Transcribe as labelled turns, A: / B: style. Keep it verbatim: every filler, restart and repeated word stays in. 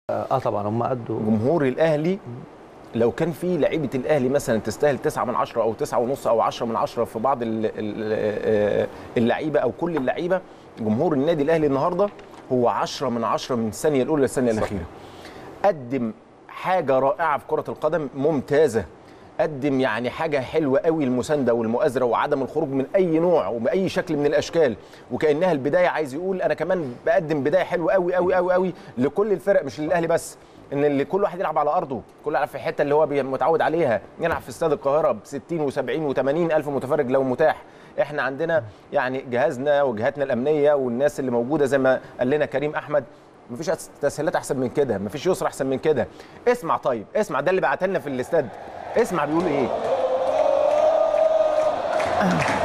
A: اه طبعا هم قدوا.
B: جمهور الاهلي لو كان في لعيبه الاهلي مثلا تستاهل تسعة من عشرة او تسعة ونص او عشرة من عشرة في بعض اللعيبه او كل اللعيبه، جمهور النادي الاهلي النهارده هو عشرة من عشرة من الثانيه الاولى للثانيه الاخيره. قدم حاجه رائعه في كره القدم، ممتازه. قدم يعني حاجه حلوه قوي، المسانده والمؤازره وعدم الخروج من اي نوع وباي شكل من الاشكال، وكانها البدايه. عايز يقول انا كمان بقدم بدايه حلوه قوي قوي قوي قوي لكل الفرق، مش للاهلي بس، ان اللي كل واحد يلعب على ارضه، كل واحد في الحته اللي هو متعود عليها، يلعب في استاد القاهره ب ستين وسبعين وثمانين الف متفرج لو متاح. احنا عندنا يعني جهازنا وجهاتنا الامنيه والناس اللي موجوده زي ما قال لنا كريم احمد، مفيش تسهيلات احسن من كده، مفيش يسر احسن من كده. اسمع طيب، اسمع ده اللي بعت لنا في الاستاد، اسمع بيقول ايه.